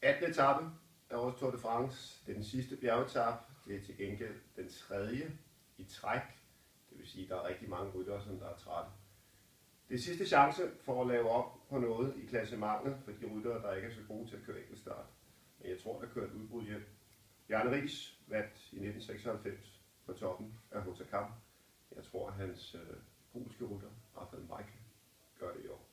18. etape af årets Tour de France. Det er den sidste bjergetape. Det er til gengæld den tredje i træk. Det vil sige, at der er rigtig mange ryttere, som der er trætte. Det er sidste chance for at lave op på noget i klassementet for de ryttere, der ikke er så gode til at køre enkeltstart. Men jeg tror, der kører et udbrud hjem. Bjarne Riis vandt i 1996 på toppen af Hautacam. Jeg tror, at hans polske rytter, Rafael Majka, gør det i år.